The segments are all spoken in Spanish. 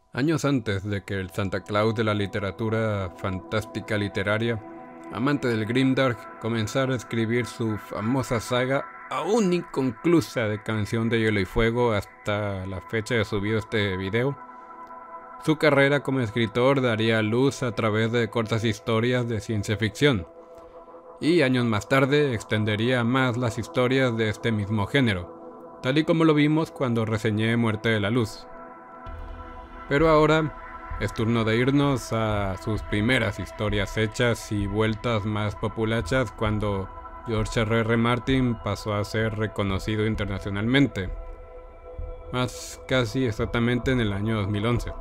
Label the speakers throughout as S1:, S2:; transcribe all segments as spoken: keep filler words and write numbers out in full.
S1: Años antes de que el Santa Claus de la literatura fantástica literaria, amante del grimdark, comenzara a escribir su famosa saga aún inconclusa de Canción de Hielo y Fuego hasta la fecha de subido este video, su carrera como escritor daría luz a través de cortas historias de ciencia ficción, y años más tarde extendería más las historias de este mismo género, tal y como lo vimos cuando reseñé Muerte de la Luz. Pero ahora es turno de irnos a sus primeras historias hechas y vueltas más populachas cuando George erre erre Martin pasó a ser reconocido internacionalmente, más casi exactamente en el año dos mil once.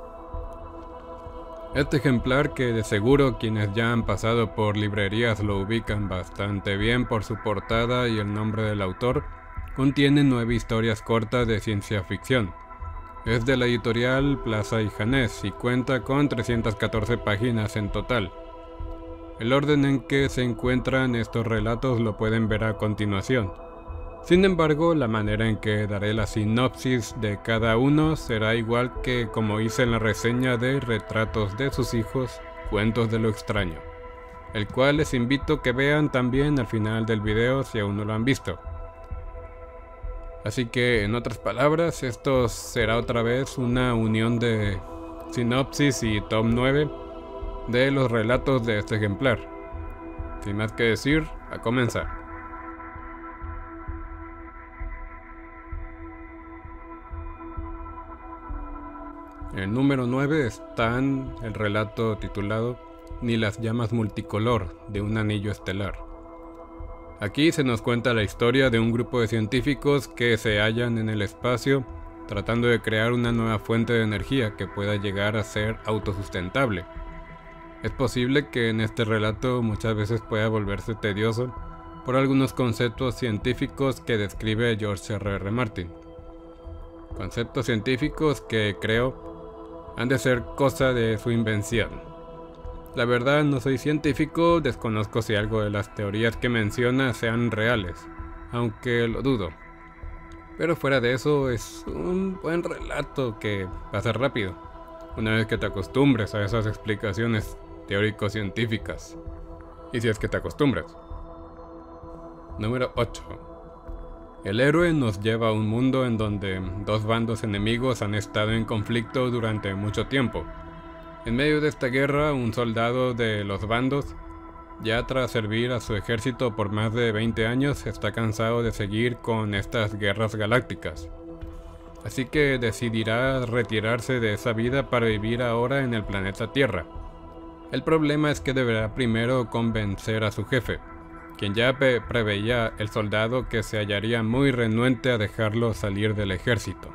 S1: Este ejemplar, que de seguro quienes ya han pasado por librerías lo ubican bastante bien por su portada y el nombre del autor, contiene nueve historias cortas de ciencia ficción. Es de la editorial Plaza y Janés y cuenta con trescientas catorce páginas en total. El orden en que se encuentran estos relatos lo pueden ver a continuación. Sin embargo, la manera en que daré la sinopsis de cada uno será igual que como hice en la reseña de Retratos de sus hijos, Cuentos de lo extraño, el cual les invito que vean también al final del video si aún no lo han visto. Así que, en otras palabras, esto será otra vez una unión de sinopsis y top nueve de los relatos de este ejemplar. Sin más que decir, a comenzar. En el número nueve está el relato titulado Ni las llamas multicolor de un anillo estelar. Aquí se nos cuenta la historia de un grupo de científicos que se hallan en el espacio tratando de crear una nueva fuente de energía que pueda llegar a ser autosustentable. Es posible que en este relato muchas veces pueda volverse tedioso por algunos conceptos científicos que describe George erre erre Martin. Conceptos científicos que creo han de ser cosa de su invención. La verdad, no soy científico, desconozco si algo de las teorías que menciona sean reales, aunque lo dudo. Pero fuera de eso, es un buen relato que pasa rápido, una vez que te acostumbres a esas explicaciones teórico-científicas. Y si es que te acostumbras. Número ocho. El héroe nos lleva a un mundo en donde dos bandos enemigos han estado en conflicto durante mucho tiempo. En medio de esta guerra, un soldado de los bandos, ya tras servir a su ejército por más de veinte años, está cansado de seguir con estas guerras galácticas. Así que decidirá retirarse de esa vida para vivir ahora en el planeta Tierra. El problema es que deberá primero convencer a su jefe, quien ya preveía el soldado que se hallaría muy renuente a dejarlo salir del ejército.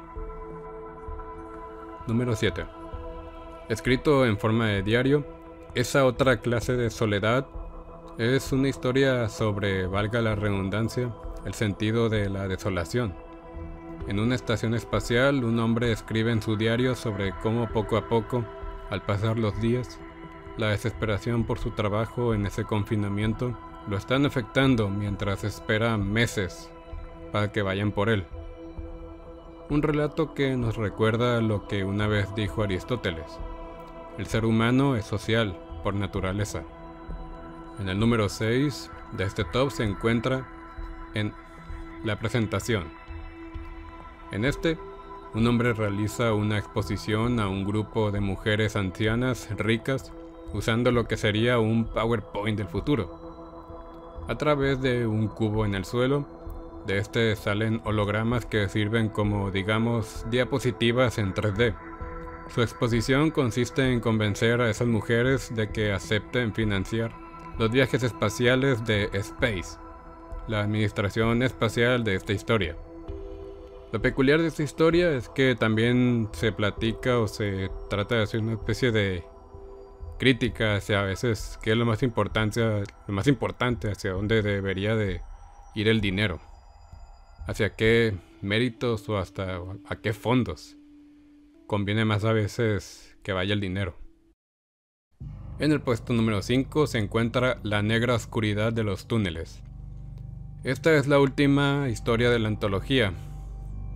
S1: Número siete. Escrito en forma de diario, esa otra clase de soledad es una historia sobre, valga la redundancia, el sentido de la desolación. En una estación espacial, un hombre escribe en su diario sobre cómo poco a poco, al pasar los días, la desesperación por su trabajo en ese confinamiento lo están afectando mientras espera meses para que vayan por él. Un relato que nos recuerda lo que una vez dijo Aristóteles: el ser humano es social por naturaleza. En el número seis de este top se encuentra en La presentación. En este, un hombre realiza una exposición a un grupo de mujeres ancianas ricas usando lo que sería un PowerPoint del futuro. A través de un cubo en el suelo, de este salen hologramas que sirven como, digamos, diapositivas en tres D. Su exposición consiste en convencer a esas mujeres de que acepten financiar los viajes espaciales de Space, la administración espacial de esta historia. Lo peculiar de esta historia es que también se platica o se trata de hacer una especie de crítica hacia a veces qué es lo más importante, lo más importante hacia dónde debería de ir el dinero, hacia qué méritos o hasta a qué fondos conviene más a veces que vaya el dinero. En el puesto número cinco se encuentra La negra oscuridad de los túneles. Esta es la última historia de la antología.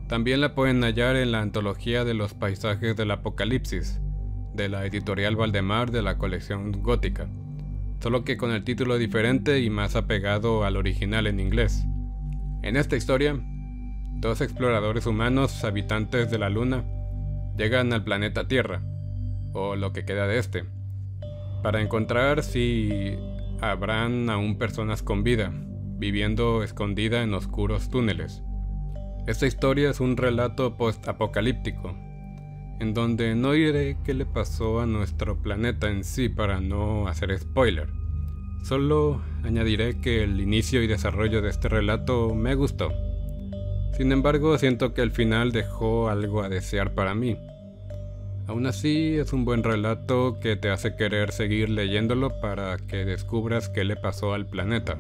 S1: También la pueden hallar en la antología de los paisajes del Apocalipsis, de la editorial Valdemar de la colección gótica, solo que con el título diferente y más apegado al original en inglés. En esta historia, dos exploradores humanos habitantes de la Luna llegan al planeta Tierra, o lo que queda de este, para encontrar si habrán aún personas con vida, viviendo escondida en oscuros túneles. Esta historia es un relato post-apocalíptico, en donde no diré qué le pasó a nuestro planeta en sí para no hacer spoiler. Solo añadiré que el inicio y desarrollo de este relato me gustó. Sin embargo, siento que el final dejó algo a desear para mí. Aún así, es un buen relato que te hace querer seguir leyéndolo para que descubras qué le pasó al planeta.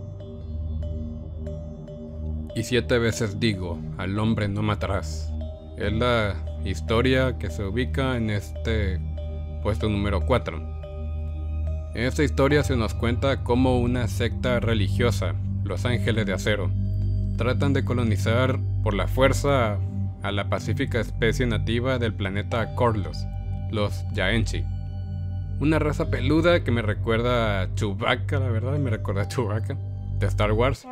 S1: Y siete veces digo, al hombre no matarás. Es la historia que se ubica en este puesto número cuatro. En esta historia se nos cuenta cómo una secta religiosa, los Ángeles de Acero, tratan de colonizar por la fuerza a la pacífica especie nativa del planeta Corlos, los Yaenchi. Una raza peluda que me recuerda a Chewbacca, la verdad, me recuerda a Chewbacca, de Star Wars.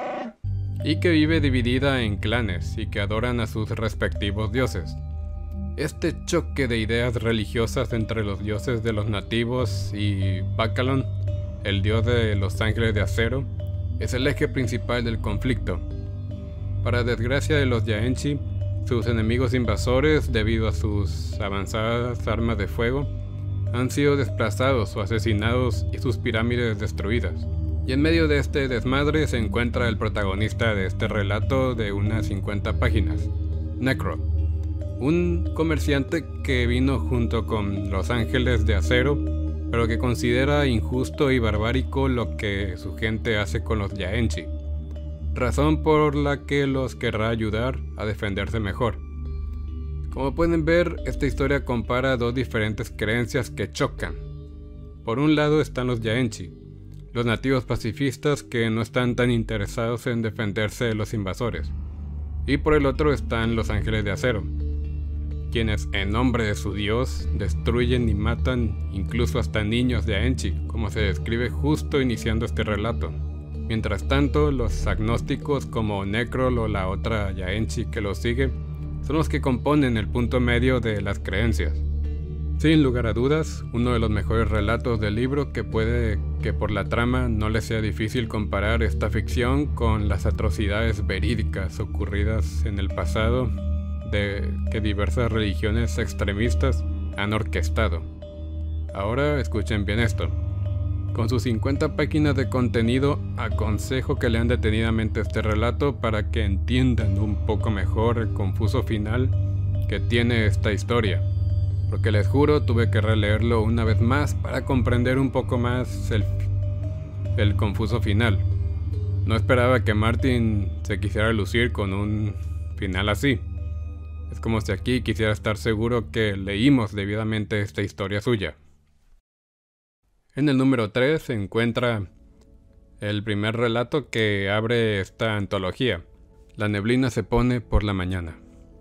S1: Y que vive dividida en clanes y que adoran a sus respectivos dioses. Este choque de ideas religiosas entre los dioses de los nativos y Bacalon, el dios de los Ángeles de Acero, es el eje principal del conflicto. Para desgracia de los Yaenchi, sus enemigos invasores, debido a sus avanzadas armas de fuego, han sido desplazados o asesinados y sus pirámides destruidas. Y en medio de este desmadre se encuentra el protagonista de este relato de unas cincuenta páginas, Necro, un comerciante que vino junto con los Ángeles de Acero, pero que considera injusto y barbárico lo que su gente hace con los Yaenchi, razón por la que los querrá ayudar a defenderse mejor. Como pueden ver, esta historia compara dos diferentes creencias que chocan. Por un lado están los Yaenchi, los nativos pacifistas que no están tan interesados en defenderse de los invasores. Y por el otro están los Ángeles de Acero, quienes en nombre de su dios destruyen y matan incluso hasta niños de Yaenchi, como se describe justo iniciando este relato. Mientras tanto, los agnósticos como Necrol o la otra Yaenchi que los sigue, son los que componen el punto medio de las creencias. Sin lugar a dudas, uno de los mejores relatos del libro que puede que por la trama no les sea difícil comparar esta ficción con las atrocidades verídicas ocurridas en el pasado de que diversas religiones extremistas han orquestado. Ahora escuchen bien esto. Con sus cincuenta páginas de contenido, aconsejo que lean detenidamente este relato para que entiendan un poco mejor el confuso final que tiene esta historia. Porque les juro, tuve que releerlo una vez más para comprender un poco más el, el confuso final. No esperaba que Martin se quisiera lucir con un final así. Es como si aquí quisiera estar seguro que leímos debidamente esta historia suya. En el número tres se encuentra el primer relato que abre esta antología. La neblina se pone por la mañana.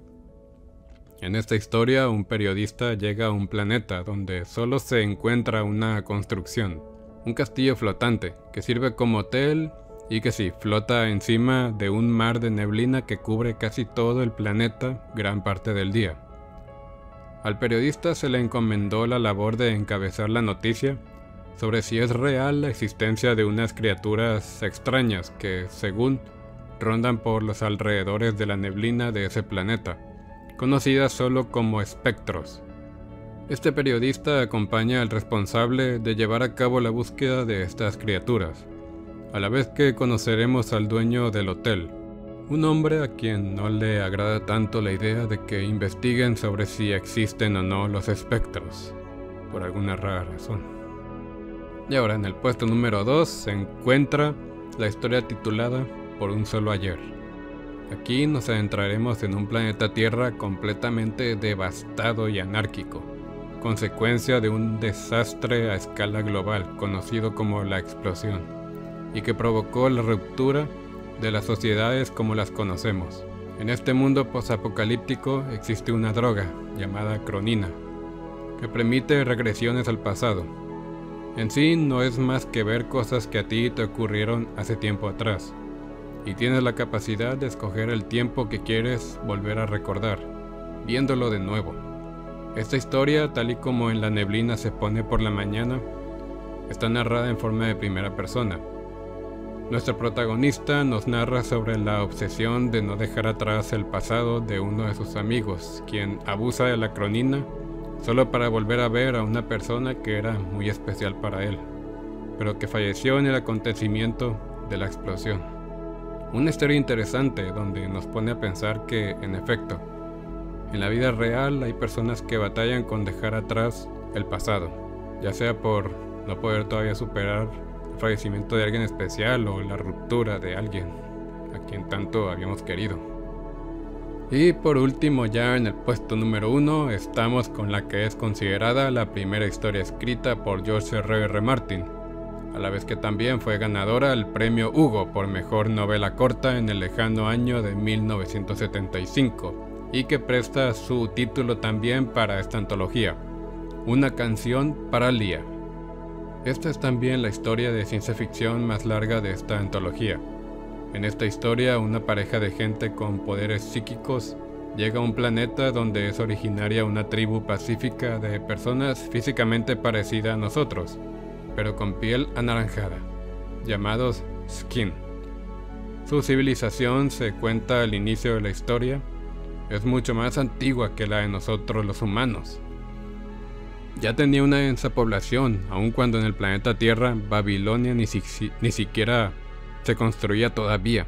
S1: En esta historia, un periodista llega a un planeta donde solo se encuentra una construcción, un castillo flotante, que sirve como hotel y que sí, flota encima de un mar de neblina que cubre casi todo el planeta gran parte del día. Al periodista se le encomendó la labor de encabezar la noticia sobre si es real la existencia de unas criaturas extrañas que, según, rondan por los alrededores de la neblina de ese planeta, conocidas solo como espectros. Este periodista acompaña al responsable de llevar a cabo la búsqueda de estas criaturas, a la vez que conoceremos al dueño del hotel, un hombre a quien no le agrada tanto la idea de que investiguen sobre si existen o no los espectros, por alguna rara razón. Y ahora en el puesto número dos se encuentra la historia titulada Por un solo ayer. Aquí nos adentraremos en un planeta Tierra completamente devastado y anárquico, consecuencia de un desastre a escala global conocido como la explosión, y que provocó la ruptura de las sociedades como las conocemos. En este mundo posapocalíptico existe una droga llamada cronina, que permite regresiones al pasado. En sí no es más que ver cosas que a ti te ocurrieron hace tiempo atrás, y tienes la capacidad de escoger el tiempo que quieres volver a recordar, viéndolo de nuevo. Esta historia, tal y como en La neblina se pone por la mañana, está narrada en forma de primera persona. Nuestro protagonista nos narra sobre la obsesión de no dejar atrás el pasado de uno de sus amigos, quien abusa de la cronina solo para volver a ver a una persona que era muy especial para él, pero que falleció en el acontecimiento de la explosión. Una historia interesante donde nos pone a pensar que, en efecto, en la vida real hay personas que batallan con dejar atrás el pasado, ya sea por no poder todavía superar el fallecimiento de alguien especial o la ruptura de alguien a quien tanto habíamos querido. Y por último, ya en el puesto número uno, estamos con la que es considerada la primera historia escrita por George erre erre Martin, a la vez que también fue ganadora al premio Hugo por mejor novela corta en el lejano año de mil novecientos setenta y cinco, y que presta su título también para esta antología, Una canción para Leah. Esta es también la historia de ciencia ficción más larga de esta antología. En esta historia, una pareja de gente con poderes psíquicos llega a un planeta donde es originaria una tribu pacífica de personas físicamente parecida a nosotros, pero con piel anaranjada, llamados Skin. Su civilización, se cuenta al inicio de la historia, es mucho más antigua que la de nosotros los humanos. Ya tenía una densa población, aun cuando en el planeta Tierra, Babilonia ni, si ni siquiera se construía todavía.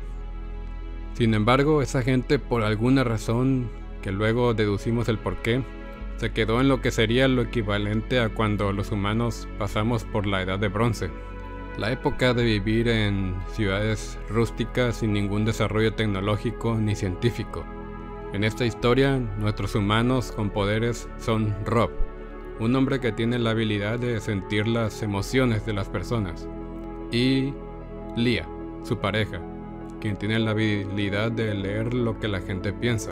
S1: Sin embargo, esa gente, por alguna razón, que luego deducimos el porqué, se quedó en lo que sería lo equivalente a cuando los humanos pasamos por la Edad de Bronce, la época de vivir en ciudades rústicas sin ningún desarrollo tecnológico ni científico. En esta historia, nuestros humanos con poderes son Rob, un hombre que tiene la habilidad de sentir las emociones de las personas, y Leah, su pareja, quien tiene la habilidad de leer lo que la gente piensa,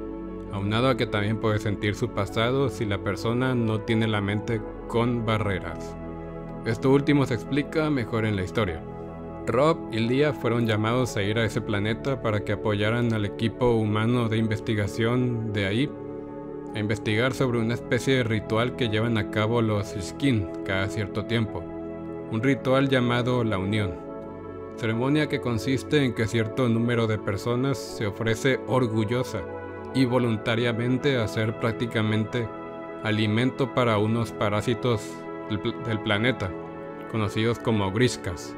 S1: aunado a que también puede sentir su pasado si la persona no tiene la mente con barreras. Esto último se explica mejor en la historia. Rob y Leah fueron llamados a ir a ese planeta para que apoyaran al equipo humano de investigación de ahí, a investigar sobre una especie de ritual que llevan a cabo los Skin cada cierto tiempo, un ritual llamado la Unión, ceremonia que consiste en que cierto número de personas se ofrece orgullosa y voluntariamente a ser prácticamente alimento para unos parásitos del, pl del planeta, conocidos como Griskas,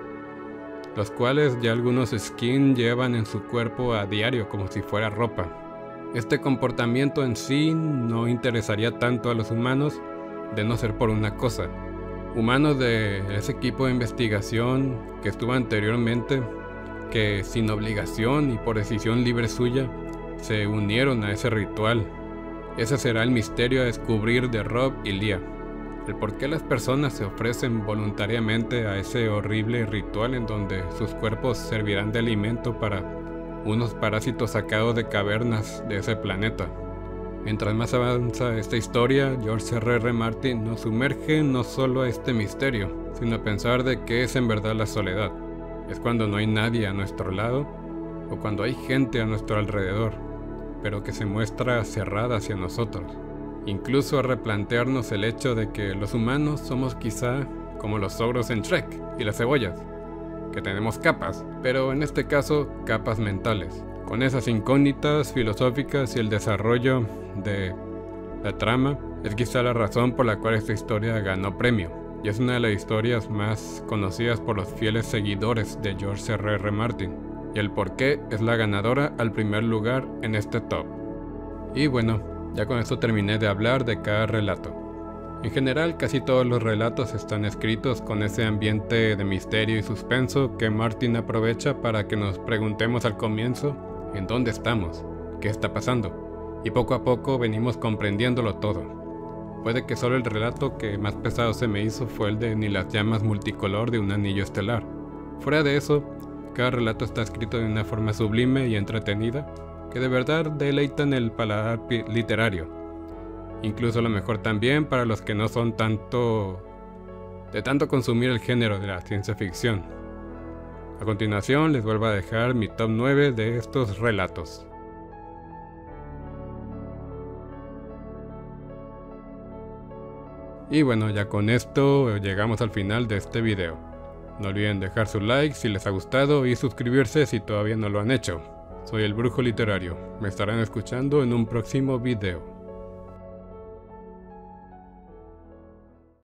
S1: los cuales ya algunos Skin llevan en su cuerpo a diario como si fuera ropa. Este comportamiento en sí no interesaría tanto a los humanos, de no ser por una cosa. Humanos de ese equipo de investigación que estuvo anteriormente, que sin obligación y por decisión libre suya, se unieron a ese ritual. Ese será el misterio a descubrir de Rob y Leah. El por qué las personas se ofrecen voluntariamente a ese horrible ritual en donde sus cuerpos servirán de alimento para unos parásitos sacados de cavernas de ese planeta. Mientras más avanza esta historia, George erre erre Martin nos sumerge no solo a este misterio, sino a pensar de qué es en verdad la soledad. Es cuando no hay nadie a nuestro lado, o cuando hay gente a nuestro alrededor, pero que se muestra cerrada hacia nosotros. Incluso a replantearnos el hecho de que los humanos somos quizá como los ogros en Shrek y las cebollas, que tenemos capas, pero en este caso capas mentales. Con esas incógnitas filosóficas y el desarrollo de la trama, es quizá la razón por la cual esta historia ganó premio, y es una de las historias más conocidas por los fieles seguidores de George erre erre Martin, y el por qué es la ganadora al primer lugar en este top. Y bueno, ya con esto terminé de hablar de cada relato. En general, casi todos los relatos están escritos con ese ambiente de misterio y suspenso que Martin aprovecha para que nos preguntemos al comienzo en dónde estamos, qué está pasando, y poco a poco venimos comprendiéndolo todo. Puede que solo el relato que más pesado se me hizo fue el de Ni las llamas multicolor de un anillo estelar. Fuera de eso, cada relato está escrito de una forma sublime y entretenida, que de verdad deleitan el paladar literario. Incluso a lo mejor también para los que no son tanto de tanto consumir el género de la ciencia ficción. A continuación les vuelvo a dejar mi top nueve de estos relatos. Y bueno, ya con esto llegamos al final de este video. No olviden dejar su like si les ha gustado y suscribirse si todavía no lo han hecho. Soy el Brujo Literario, me estarán escuchando en un próximo video.